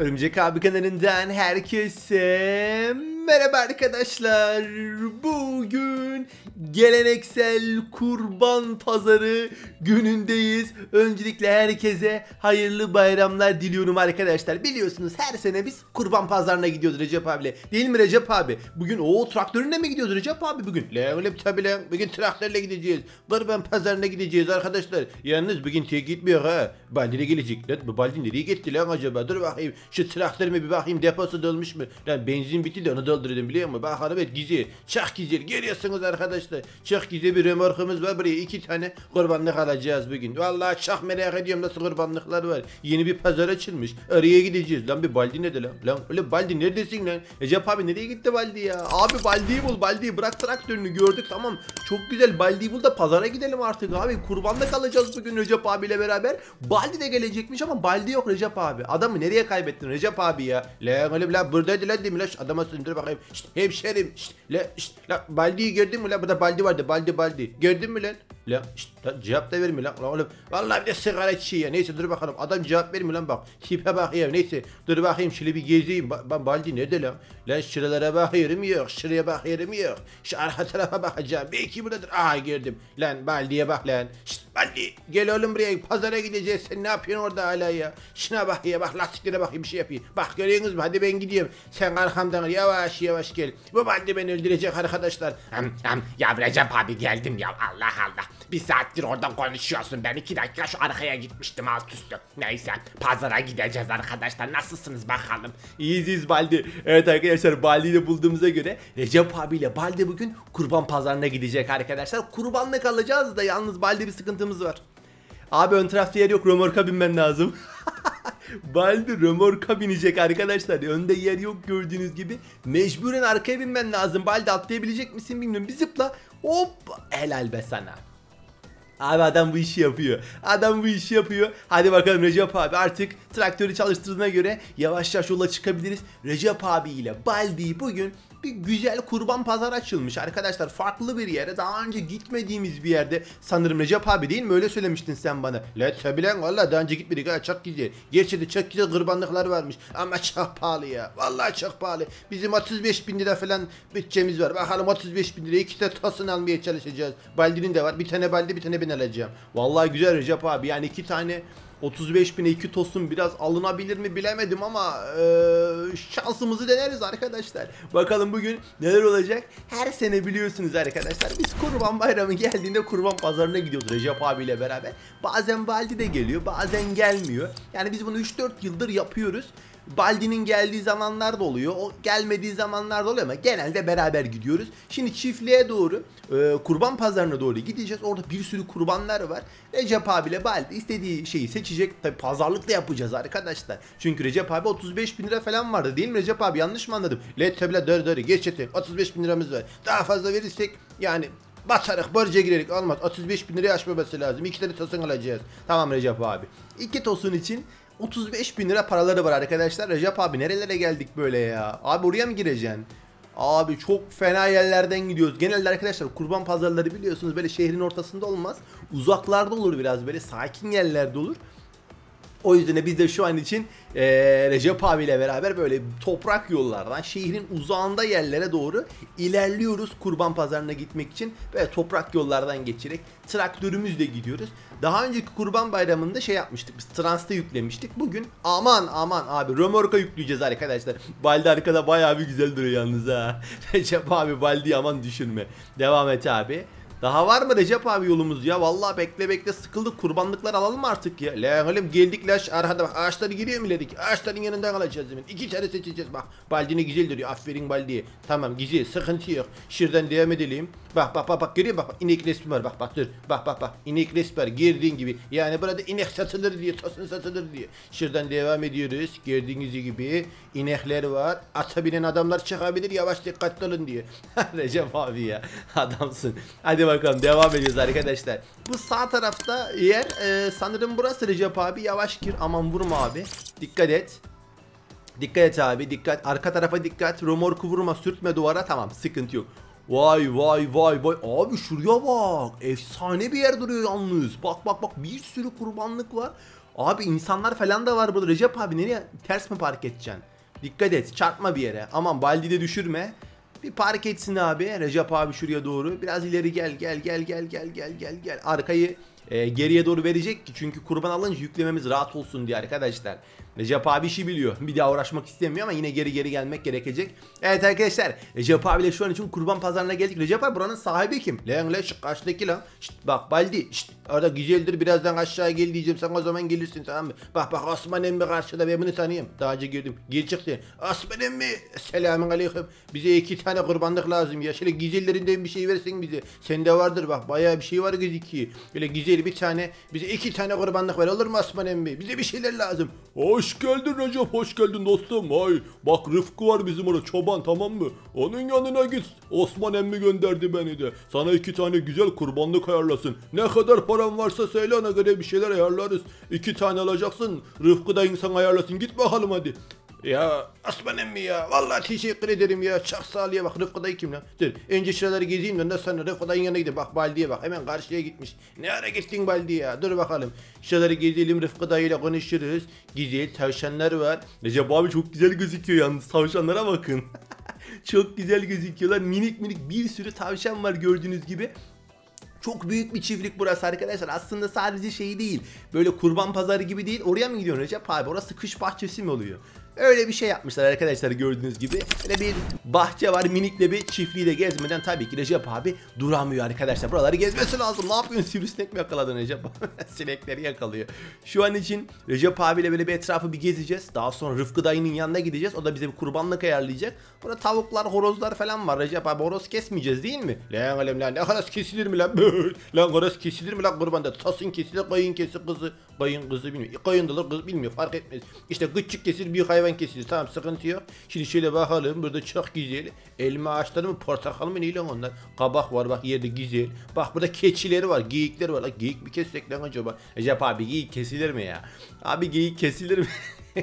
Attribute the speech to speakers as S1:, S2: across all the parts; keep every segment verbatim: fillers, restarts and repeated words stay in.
S1: Örümcek abi kanalından herkese merhaba arkadaşlar. Bugün geleneksel kurban pazarı günündeyiz. Öncelikle herkese hayırlı bayramlar diliyorum arkadaşlar. Biliyorsunuz her sene biz kurban pazarına gidiyoruz Recep abiyle. Değil mi Recep abi? Bugün o traktörünle mi gidiyoruz Recep abi bugün? Lan öyle tabi lan. Bugün traktörle gideceğiz. Kurban pazarına gideceğiz arkadaşlar. Yalnız bugün tek gitmiyor ha. Baldi de gelecek. Lan bu Baldi nereye gitti lan acaba? Dur bakayım. Şu traktörüme bir bakayım, deposu dolmuş mu? Lan benzin bitti de onu doldurdum biliyor musun? Bak evet güzel. Çok güzel. Görüyorsunuz arkadaşlar. Çok güzel bir remorkumuz var. Buraya iki tane kurbanlık alacağız bugün. Vallahi çok merak ediyorum nasıl kurbanlıklar var. Yeni bir pazar açılmış. Oraya gideceğiz. Lan bir Baldi nerede lan? Lan öyle Baldi neredesin lan? Recep abi nereye gitti Baldi ya? Abi Baldi'yi bul. Baldi'yi bırak, traktörünü gördük tamam. Çok güzel. Baldi'yi bul da pazara gidelim artık abi. Kurbanlık alacağız bugün Recep abiyle beraber. Baldi de gelecekmiş ama Baldi yok Recep abi. Adamı nereye kaybettin Recep abi ya? Lan öyle la buradaydı lan değil mi lan? Adama sındır bakayım. Şşt hemşerim. Şşt la şşt la Baldi'yi gördün mü lan? Burada Baldi vardı. Baldi Baldi. Gördün mü lan? Lan şşt lan cevap da vermiyor lan. Lan oğlum vallahi bir de sigara içiyor ya. Neyse dur bakalım. Adam cevap vermiyor lan bak. Tipe bak ya. Neyse dur bakayım şöyle bir gezeyim. Ben Baldi nerede lan? Lan şuralara bakıyorum yok. Şuraya bakıyorum yok. Şu arka tarafa bakacağım. Belki buradadır. Aha gördüm. Lan Baldi'ye bak lan. Şşt Baldi gel oğlum buraya. Pazara gideceğiz. Sen ne yapıyorsun orada hala ya? Şuna bak ya bak, lastiklere bakayım bir şey yapayım. Bak görüyorsunuz mu? Hadi ben gidiyorum. Sen arkamdan yavaş yavaş gel. Bu Baldi beni öldürecek arkadaşlar.
S2: Hım, hım. Ya Recep abi geldim ya, Allah Allah. Bir saattir oradan konuşuyorsun, ben iki dakika şu arkaya gitmiştim alt üstü. Neyse pazara gideceğiz arkadaşlar, nasılsınız bakalım?
S1: İyiyiz Baldi. Evet arkadaşlar Baldi'yi de bulduğumuza göre Recep abiyle Baldi bugün kurban pazarına gidecek arkadaşlar. Kurbanlık alacağız da yalnız Baldi bir sıkıntımız var. Abi ön tarafta yer yok, römorka binmen lazım. Baldi römorka binecek arkadaşlar. Önde yer yok gördüğünüz gibi. Mecburen arkaya binmen lazım. Baldi atlayabilecek misin bilmiyorum. Bir zıpla. Hop. Helal be sana. Abi adam bu işi yapıyor. Adam bu işi yapıyor. Hadi bakalım Recep abi artık traktörü çalıştırdığına göre yavaş yavaş yola çıkabiliriz. Recep abi ile Baldi bugün bir güzel kurban pazar açılmış arkadaşlar. Farklı bir yere, daha önce gitmediğimiz bir yerde sanırım Recep abi, değil mi? Öyle söylemiştin sen bana. La tabi lan valla daha önce gitmedik ha, çok güzel. Gerçi de çok güzel kurbanlıklar varmış ama çok pahalı ya. Vallahi çok pahalı. Bizim otuz beş bin lira falan bütçemiz var. Bakalım otuz beş bin lira iki tane tosunu almaya çalışacağız. Baldi'nin de var. Bir tane Baldi bir tane ben alacağım. Vallahi güzel Recep abi, yani iki tane otuz beş bine iki tosun biraz alınabilir mi bilemedim ama e, şansımızı deneriz arkadaşlar. Bakalım bugün neler olacak. Her sene biliyorsunuz arkadaşlar biz kurban bayramı geldiğinde kurban pazarına gidiyoruz Recep abiyle beraber. Bazen Baldi de geliyor, bazen gelmiyor. Yani biz bunu üç dört yıldır yapıyoruz. Baldi'nin geldiği zamanlar da oluyor, o gelmediği zamanlar da oluyor ama genelde beraber gidiyoruz. Şimdi çiftliğe doğru, e, kurban pazarına doğru gideceğiz. Orada bir sürü kurbanlar var. Recep abiyle Baldi istediği şeyi seçecek. Tabi pazarlık da yapacağız arkadaşlar. Çünkü Recep abi otuz beş bin lira falan vardı değil mi Recep abi? Yanlış mı anladım? Let tabi dörü dörü geçti. otuz beş bin liramız var. Daha fazla verirsek yani batarık, borca girerik, olmaz. otuz beş bin liraya aşmaması lazım. İki tane tosun alacağız. Tamam Recep abi. İki tosun için otuz beş bin lira paraları var arkadaşlar. Recep abi nerelere geldik böyle ya? Abi oraya mı gireceksin? Abi çok fena yerlerden gidiyoruz. Genelde arkadaşlar kurban pazarları biliyorsunuz böyle şehrin ortasında olmaz. Uzaklarda olur, biraz böyle sakin yerlerde olur. O yüzden de biz de şu an için ee, Recep abiyle beraber böyle toprak yollardan şehrin uzağında yerlere doğru ilerliyoruz kurban pazarına gitmek için. Böyle toprak yollardan geçerek traktörümüzle gidiyoruz. Daha önceki kurban bayramında şey yapmıştık, biz transta yüklemiştik. Bugün aman aman abi römorka yükleyeceğiz arkadaşlar. Baldi arkada bayağı bir güzel duruyor yalnız ha. Recep abi Baldi aman düşünme. Devam et abi. Daha var mı Recep abi yolumuz ya? Vallahi bekle bekle sıkıldık. Kurbanlıklar alalım artık ya. Lan oğlum geldik laş arkada bak, ağaçları giriyor mu dedik. Ağaçların yanından alacağız hemen. İki tane seçeceğiz bak. Baldi ne güzel duruyor. Aferin Baldi'ye. Tamam güzel, sıkıntı yok. Şuradan devam edelim. Bak bak bak bak görüyor bak, bak inek resmi var bak bak dur. Bak bak bak inek resmi var girdiğin gibi. Yani burada inek satılır diye, tosun satılır diye. Şuradan devam ediyoruz. Gördüğünüz gibi inekler var. Ata binen adamlar çıkabilir, yavaş dikkatli olun diye. Recep abi ya adamsın. Hadi bakalım devam ediyoruz arkadaşlar. Bu sağ tarafta yer e, sanırım burası Recep abi, yavaş gir, aman vurma abi. Dikkat et. Dikkat et abi, dikkat, arka tarafa dikkat, römorku vurma, sürtme duvara, tamam sıkıntı yok. Vay vay vay vay abi şuraya bak, efsane bir yer duruyor yalnız. Bak bak bak bir sürü kurbanlık var. Abi insanlar falan da var burada. Recep abi nereye ters mi park edeceksin? Dikkat et, çarpma bir yere. Aman Baldi'yi de düşürme. Bir park etsin abi. Recep abi şuraya doğru. Biraz ileri gel gel gel gel gel gel gel gel. Arkayı e, geriye doğru verecek ki çünkü kurban alınca yüklememiz rahat olsun diye arkadaşlar. Recep abi işi biliyor. Bir daha uğraşmak istemiyor ama yine geri geri gelmek gerekecek. Evet arkadaşlar, Recep abiyle şu an için kurban pazarına geldik. Recep abi buranın sahibi kim? Lan lan şu karşıdaki lan. Şşt, bak Baldi. Şşt, orada güzeldir, birazdan aşağı gel diyeceğim. Sen o zaman gelirsin, tamam mı? Bak bak Osman emmi karşıda, ben bunu tanıyorum. Daha önce gördüm. Gel çıktı. Osman emmi. Selamun aleyküm. Bize iki tane kurbanlık lazım ya. Şöyle güzellerinden bir şey versin bize. Sende vardır bak, bayağı bir şey var gözüküyor. Böyle güzel bir tane, bize iki tane kurbanlık ver, olur mu Osman emmi? Bize bir şeyler lazım.
S3: Hoş geldin Recep, hoş geldin dostum. Ay bak Rıfkı var bizim orada, çoban, tamam mı? Onun yanına git. Osman emmi gönderdi beni de. Sana iki tane güzel kurbanlık ayarlasın. Ne kadar paran varsa söyle, ona göre bir şeyler ayarlarız. İki tane alacaksın. Rıfkı da insan ayarlasın. Git bakalım hadi.
S1: Ya Osman emmi ya, vallahi teşekkür ederim ya, çok sağ ol ya. Bak Rıfkı dayı kim lan? Dur önce şuraları gezeyim de ondan sonra Rıfkı dayının yanına gideyim. Bak Baldi'ye bak, hemen karşıya gitmiş. Ne ara gittin Baldi ya? Dur bakalım, şuraları gezelim, Rıfkı dayıyla konuşuruz. Güzel tavşanlar var.
S3: Recep abi çok güzel gözüküyor yalnız, tavşanlara bakın.
S1: Çok güzel gözüküyorlar, minik minik bir sürü tavşan var gördüğünüz gibi. Çok büyük bir çiftlik burası arkadaşlar. Aslında sadece şey değil, böyle kurban pazarı gibi değil. Oraya mı gidiyorsun Recep abi? Orası kış bahçesi mi oluyor? Öyle bir şey yapmışlar arkadaşlar gördüğünüz gibi. Böyle bir bahçe var, minikle bir çiftliği de gezmeden tabii ki Recep abi duramıyor arkadaşlar. Buraları gezmesi lazım. Ne yapıyorsun? Sivrisinek mi yakaladın Recep? Sinekleri yakalıyor. Şu an için Recep abiyle böyle bir etrafı bir gezeceğiz. Daha sonra Rıfkı dayının yanına gideceğiz. O da bize bir kurbanlık ayarlayacak. Burada tavuklar, horozlar falan var. Recep abi horoz kesmeyeceğiz değil mi?
S3: Lan oğlum lan, ne horoz kesilir mi lan? Lan horoz kesilir mi lan kurbanda? Tasın kesilir, koyun kesilir, kızı. Koyun kızı bilmiyor. Koyun da kız bilmiyor, fark etmez. İşte küçük kesir, büyük hayvan kesilir. Tamam, sıkıntı yok. Şimdi şöyle bakalım, burada çok güzel elma ağaçları mı, portakal mı, ne lan onlar? Kabak var bak, yerde güzel. Bak burada keçileri var, geyikleri var. Lan geyik mi kessek lan acaba? Recep abi geyik kesilir mi ya? Abi geyik kesilir mi?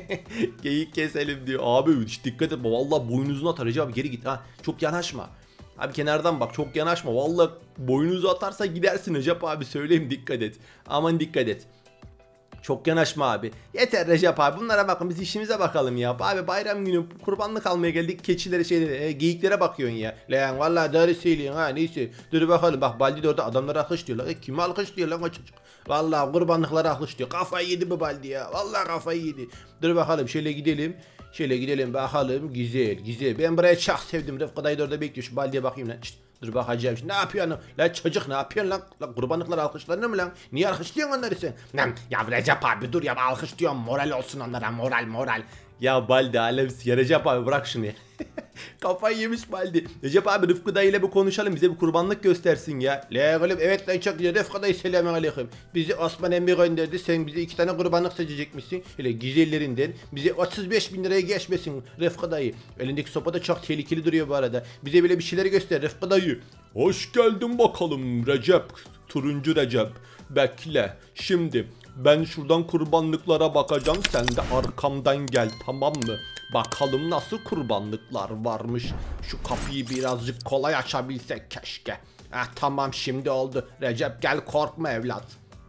S3: Geyik keselim diyor. Abi hiç dikkat et. Vallahi boynuzunu atar Recep abi, geri git ha. Çok yanaşma. Abi kenardan bak, çok yanaşma. Vallahi boynunuzu atarsa gidersin Recep abi, söyleyeyim, dikkat et. Aman dikkat et. Çok yanaşma abi. Yeter Recep abi, bunlara bakın, biz işimize bakalım ya. Abi bayram günü kurbanlık almaya geldik, keçilere şeylere e, geyiklere bakıyorsun ya. Lan vallahi doğru söylüyorsun ha, neyse. Dur bakalım, bak Baldi de orada adamlara alkış diyorlar. E, kimi alkış diyor lan o çocuk? Vallahi kurbanlıklara alkış diyor. Kafayı yedi mi Baldi ya? Vallahi kafayı yedi. Dur bakalım, şöyle gidelim. Şöyle gidelim bakalım, güzel güzel. Ben burayı çok sevdim. Rıfkı dayı da orada bekliyor. Şu Baldi'ye bakayım lan. Şişt. Dur bakacağım şimdi, ne yapıyorsun lan çocuk, ne yapıyorsun lan? Lan kurbanlıklar alkışlanır mı lan? Niye alkışlıyorsun onları sen?
S2: Lan ya Recep abi dur ya, alkış diyorum, moral olsun onlara, moral moral.
S1: Ya Baldi alemsin ya, Recep abi bırak şunu ya. Kafayı yemiş Baldi. Recep abi Rıfkı dayıyla bir konuşalım, bize bir kurbanlık göstersin ya.
S3: La oğlum, evet lan, çok güzel. Rıfkı dayı selamun aleyküm. Bizi Osman emmi gönderdi, sen bize iki tane kurbanlık seçecekmişsin. Öyle güzellerinden. Bize otuz beş bin liraya geçmesin Rıfkı dayı. Elindeki sopa da çok tehlikeli duruyor bu arada. Bize böyle bir şeyleri göster Rıfkı dayı.
S4: Hoş geldin bakalım Recep, turuncu Recep. Bekle, şimdi ben şuradan kurbanlıklara bakacağım, sen de arkamdan gel, tamam mı? Bakalım nasıl kurbanlıklar varmış. Şu kapıyı birazcık kolay açabilsek keşke. Ah tamam, şimdi oldu. Recep gel, korkma evlat.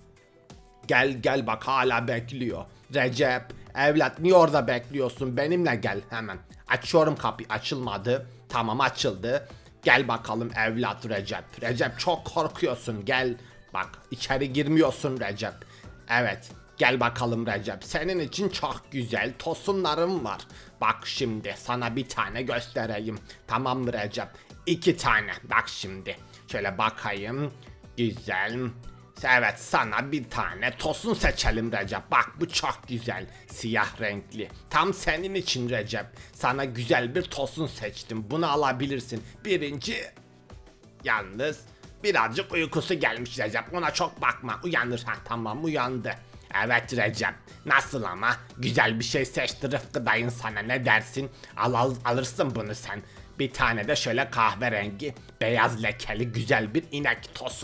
S4: Gel gel, bak hala bekliyor. Recep evlat, niye orada bekliyorsun, benimle gel hemen. Açıyorum kapıyı, açılmadı. Tamam, açıldı. Gel bakalım evlat Recep. Recep çok korkuyorsun, gel. Bak içeri girmiyorsun Recep. Evet, gel bakalım Recep. Senin için çok güzel tosunlarım var. Bak şimdi sana bir tane göstereyim. Tamam mı Recep? İki tane. Bak şimdi. Şöyle bakayım. Güzel. Evet, sana bir tane tosun seçelim Recep. Bak bu çok güzel. Siyah renkli. Tam senin için Recep. Sana güzel bir tosun seçtim. Bunu alabilirsin. Birinci... Yalnız birazcık uykusu gelmiş Recep. Ona çok bakma. Uyanır. Ha tamam, uyandı. Evet Recep. Nasıl ama? Güzel bir şey seçti Rıfkı dayın sana. Ne dersin? Al, al alırsın bunu sen. Bir tane de şöyle kahverengi, beyaz lekeli güzel bir inek tosun.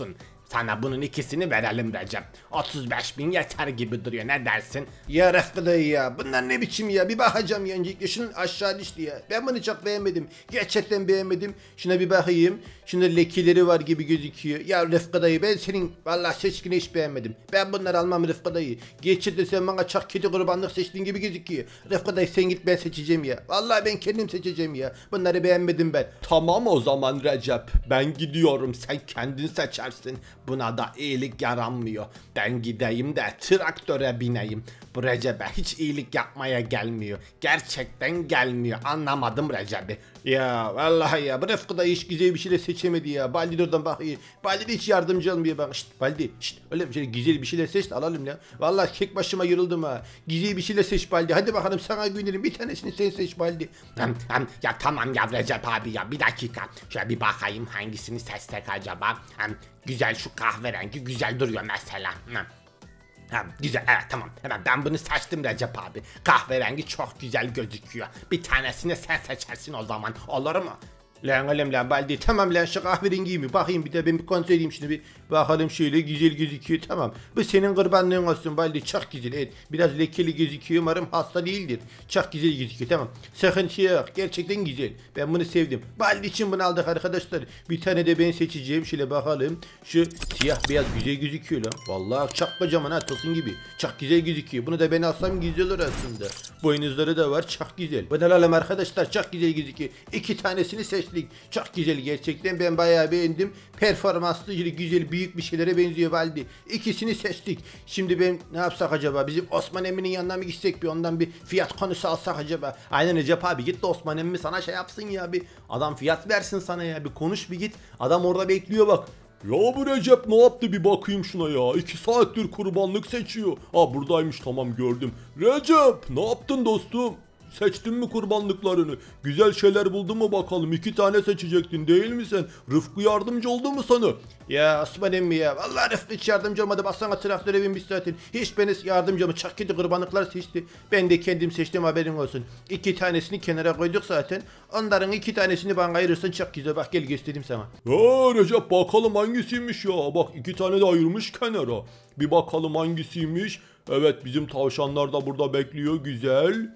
S2: Sana bunun ikisini verelim Recep. otuz beş bin yeter gibi duruyor, ne dersin?
S3: Ya Rıfkı dayı ya, bunlar ne biçim ya, bir bakacağım ya öncelikle, şunun aşağı düştü ya, ben bunu çok beğenmedim, gerçekten beğenmedim, şuna bir bakayım, şunda lekeleri var gibi gözüküyor. Ya Rıfkı dayı, ben senin vallahi seçkini hiç beğenmedim, ben bunları almam Rıfkı dayı, gerçekten sen bana çok kötü kurbanlık seçtiğin gibi gözüküyor. Rıfkı dayı sen git, ben seçeceğim ya, vallahi ben kendim seçeceğim ya, bunları beğenmedim ben.
S4: Tamam o zaman Recep, ben gidiyorum, sen kendin seçersin.
S2: Buna da iyilik yaranmıyor. Ben gideyim de traktöre bineyim. Bu Recep'e hiç iyilik yapmaya gelmiyor. Gerçekten gelmiyor. Anlamadım Recep'i.
S3: Ya vallahi ya, bu Rıfkı dayı hiç güzel bir şeyler seçemedi ya. Baldi oradan bakıyor. Baldi de hiç yardımcı olmuyor bana. Şşt Baldi, şşt, öyle bir şey, güzel bir şeyler seç de alalım ya. Vallahi tek başıma yırıldım ha. Güzel bir şeyler seç Baldi. Hadi bakalım, sana güvenirim. Bir tanesini sen seç Baldi.
S2: Hem, hem, ya tamam ya Recep abi ya, bir dakika. Şöyle bir bakayım hangisini seçsek acaba. Hem, güzel, şu kahverengi güzel duruyor mesela. Hem. Ha, güzel, evet tamam, hemen ben bunu seçtim Recep abi. Kahverengi çok güzel gözüküyor. Bir tanesini sen seçersin o zaman, olur mu?
S3: Lan oğlum lan Baldi, tamam lan, şu kahverengi mi? Bakayım bir de ben bir kontrol edeyim şimdi bir. Bakalım, şöyle güzel gözüküyor, tamam. Bu senin kurbanlığın olsun Baldi, çok güzel, evet. Biraz lekeli gözüküyor, umarım hasta değildir. Çok güzel gözüküyor, tamam. Sıkıntı yok, gerçekten güzel. Ben bunu sevdim. Baldi için bunu aldık arkadaşlar. Bir tane de ben seçeceğim, şöyle bakalım. Şu siyah beyaz güzel gözüküyor lan. Vallahi çok kocaman ha, tosun gibi. Çok güzel gözüküyor. Bunu da ben alsam güzel olur aslında. Boynuzları da var, çok güzel. Bunu alalım arkadaşlar, çok güzel gözüküyor. İki tanesini seçtik. Çok güzel gerçekten, ben bayağı beğendim. Performanslı, güzel, büyük bir şeylere benziyor Baldi. İkisini seçtik. Şimdi ben ne yapsak acaba? Bizim Osman Emmi'nin yanına mı gitsek, bir ondan bir fiyat konusu alsak acaba?
S1: Aynen Recep abi, git de Osman emmi sana şey yapsın ya, bir adam fiyat versin sana ya, bir konuş bir git. Adam orada bekliyor bak.
S4: Ya bu Recep ne yaptı, bir bakayım şuna ya. iki saattir kurbanlık seçiyor. Ha buradaymış, tamam gördüm. Recep ne yaptın dostum? Seçtin mi kurbanlıklarını? Güzel şeyler buldun mu bakalım? İki tane seçecektin değil mi sen? Rıfkı yardımcı oldu mu sana?
S3: Ya Osman emmi ya, vallahi Rıfkı hiç yardımcı olmadı. Baksana traktöre binmiş zaten. Hiç beni yardımcı olmadı. Çok kötü kurbanlıklar seçti. Ben de kendim seçtim, haberin olsun. İki tanesini kenara koyduk zaten. Onların iki tanesini bana ayırırsan çok güzel. Bak gel göstereyim sana.
S4: Ya Recep bakalım hangisiymiş ya? Bak iki tane de ayırmış kenara. Bir bakalım hangisiymiş? Evet, bizim tavşanlar da burada bekliyor, güzel.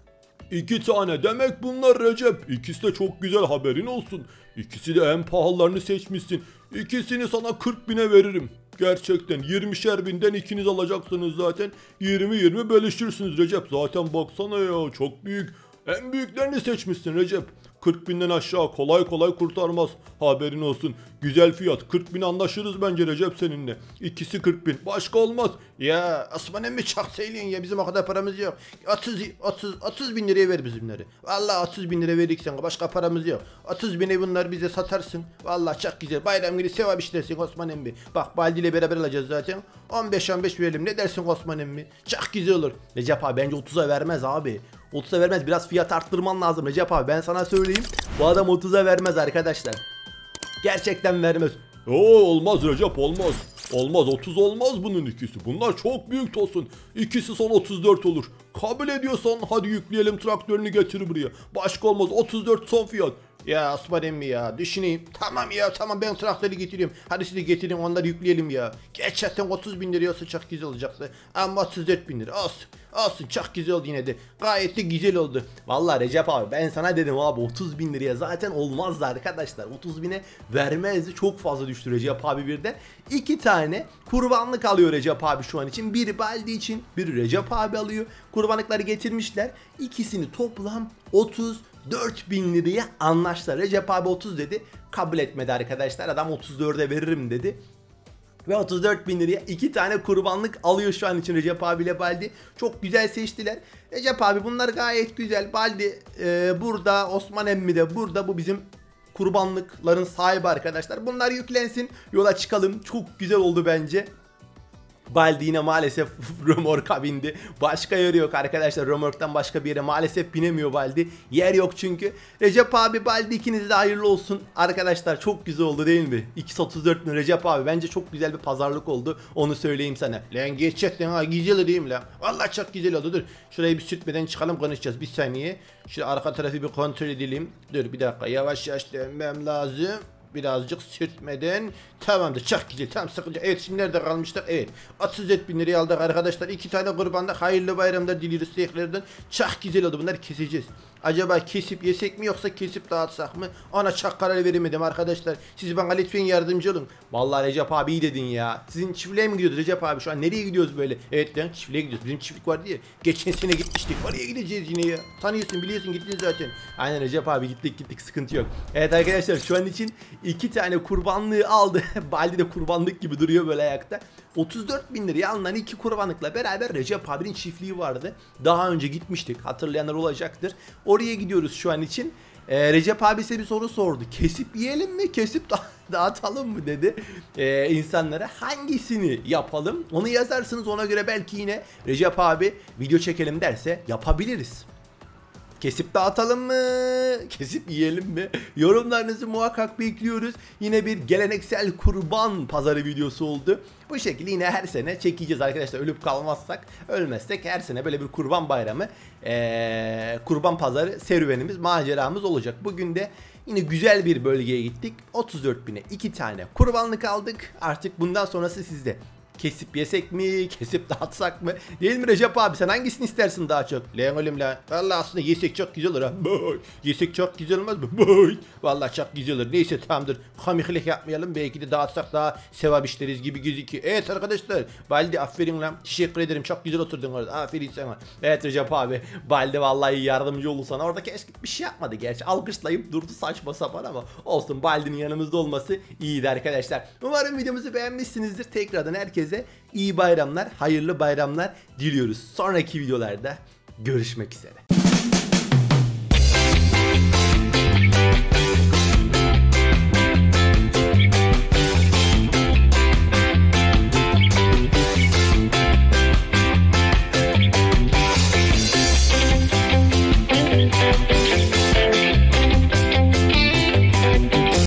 S4: İki tane demek bunlar Recep. İkisi de çok güzel, haberin olsun. İkisi de en pahalılarını seçmişsin. İkisini sana kırk bine veririm. Gerçekten yirmişer binden ikiniz alacaksınız zaten. yirmi yirmi bölüşürsünüz Recep. Zaten baksana ya, çok büyük. En büyüklerini seçmişsin Recep. kırk binden aşağı kolay kolay kurtarmaz. Haberin olsun. Güzel fiyat. kırk bin anlaşırız bence Recep seninle. İkisi kırk bin. Başka olmaz.
S3: Ya Osman emmi çok söylüyorsun ya, bizim o kadar paramız yok. otuz otuz otuz bin liraya ver bizimleri. Vallahi otuz bin lira verik sana, başka paramız yok. otuz bine bunları bize satarsın. Vallahi çok güzel. Bayram günü sevap işlersin Osman emmi. Bak Baldi ile beraber alacağız zaten. on beş on beş verelim. Ne dersin Osman emmi? Çok güzel olur.
S1: Recep abi bence otuza vermez abi. otuza vermez, biraz fiyat arttırman lazım Recep abi, ben sana söyleyeyim. Bu adam otuza vermez arkadaşlar. Gerçekten vermez.
S4: Oo, olmaz Recep, olmaz. Olmaz, otuz olmaz bunun ikisi. Bunlar çok büyük tosun. İkisi son otuz dört olur. Kabul ediyorsan hadi yükleyelim, traktörünü getir buraya. Başka olmaz, otuz dört son fiyat.
S3: Ya Osman emmi ya, düşüneyim. Tamam ya, tamam, ben traktörü getiriyorum. Hadi siz de getirin, onları yükleyelim ya. Gerçekten otuz bin lira olsa çok güzel olacaktı. Ama otuz dört bin lira olsun. Olsun, çok güzel oldu yine de. Gayet de güzel oldu.
S1: Vallahi Recep abi, ben sana dedim abi, otuz bin liraya zaten olmazdı arkadaşlar. otuz bine vermezdi, çok fazla düştü Recep abi birden. İki tane kurbanlık alıyor Recep abi şu an için. Biri Baldi için, biri Recep abi alıyor. Kurbanlıkları getirmişler. İkisini toplam otuz dört bin liraya anlaştılar. Recep abi otuz dedi, kabul etmedi arkadaşlar. Adam otuz dörde veririm dedi. Ve otuz dört bin liraya iki tane kurbanlık alıyor şu an için Recep abiyle Baldi. Çok güzel seçtiler. Recep abi bunlar gayet güzel. Baldi e, burada, Osman emmi de burada. Bu bizim kurbanlıkların sahibi arkadaşlar. Bunlar yüklensin, yola çıkalım. Çok güzel oldu bence. Baldi yine maalesef römorka bindi. Başka yeri yok arkadaşlar. Römorktan başka bir yere maalesef binemiyor Baldi. Yer yok çünkü. Recep abi, Baldi, ikiniz de hayırlı olsun. Arkadaşlar çok güzel oldu değil mi? İkisi otuz dört bin Recep abi. Bence çok güzel bir pazarlık oldu. Onu söyleyeyim sana.
S3: Lan gerçekten ha, güzel değil mi lan? Vallahi çok güzel oldu. Dur. Şurayı bir sürtmeden çıkalım, konuşacağız. Bir saniye. Şu arka tarafı bir kontrol edelim. Dur bir dakika. Yavaş yavaş dönmem lazım. birazcık sürtmeden. Tamamdır, çok güzel, tam sıkıntı. Evet, şimdi nerede kalmıştık? Evet, otuz dört bin liraya aldık arkadaşlar. İki tane kurbanlık, hayırlı bayramlar diliyoruz tekrardan. Çok güzel oldu, bunları keseceğiz. Acaba kesip yesek mi yoksa kesip dağıtsak mı? Ona çok karar veremedim arkadaşlar. Siz bana lütfen yardımcı olun.
S1: Vallahi Recep abi iyi dedin ya. Sizin çiftliğe mi gidiyoruz Recep abi? Şu an nereye gidiyoruz böyle?
S3: Evet lan, çiftliğe gidiyoruz. Bizim çiftlik vardı ya. Geçen sene gitmiştik. Oraya gideceğiz yine ya. Tanıyorsun, biliyorsun, gittin zaten.
S1: Aynen Recep abi, gittik gittik, sıkıntı yok. Evet arkadaşlar, şu an için iki tane kurbanlığı aldı. Baldi de kurbanlık gibi duruyor böyle ayakta. otuz dört bin liraya alınan iki kurbanlıkla beraber Recep abinin çiftliği vardı. Daha önce gitmiştik, hatırlayanlar olacaktır. Oraya gidiyoruz şu an için. Ee, Recep abi size bir soru sordu. Kesip yiyelim mi, kesip da dağıtalım mı dedi ee, insanlara. Hangisini yapalım onu yazarsınız, ona göre belki yine Recep abi video çekelim derse yapabiliriz. Kesip dağıtalım mı? Kesip yiyelim mi? Yorumlarınızı muhakkak bekliyoruz. Yine bir geleneksel kurban pazarı videosu oldu. Bu şekilde yine her sene çekeceğiz arkadaşlar. Ölüp kalmazsak, ölmezsek her sene böyle bir kurban bayramı, ee, kurban pazarı serüvenimiz, maceramız olacak. Bugün de yine güzel bir bölgeye gittik. otuz dört bine iki tane kurbanlık aldık. Artık bundan sonrası sizde. Kesip yesek mi, kesip dağıtsak mı? Değil mi Recep abi, sen hangisini istersin daha çok?
S3: Lan oğlum lan. Vallahi aslında yesek çok güzel olur ha. Boy. Yesek çok güzel olmaz mı? Boy. Vallahi çok güzel olur. Neyse, tamamdır. Komiklik yapmayalım. Belki de dağıtsak daha sevap işleriz gibi gözüküyor. Evet arkadaşlar. Baldi aferin lan. Teşekkür ederim. Çok güzel oturdun orada. Aferin sana.
S1: Evet Recep abi. Baldi vallahi yardımcı oldu sana. Orada keşke bir şey yapmadı gerçi. Alkışlayıp durdu saçma sapan ama olsun. Baldi'nin yanımızda olması iyiydi arkadaşlar. Umarım videomuzu beğenmişsinizdir. Tekrardan herkese iyi bayramlar, hayırlı bayramlar diliyoruz. Sonraki videolarda görüşmek üzere.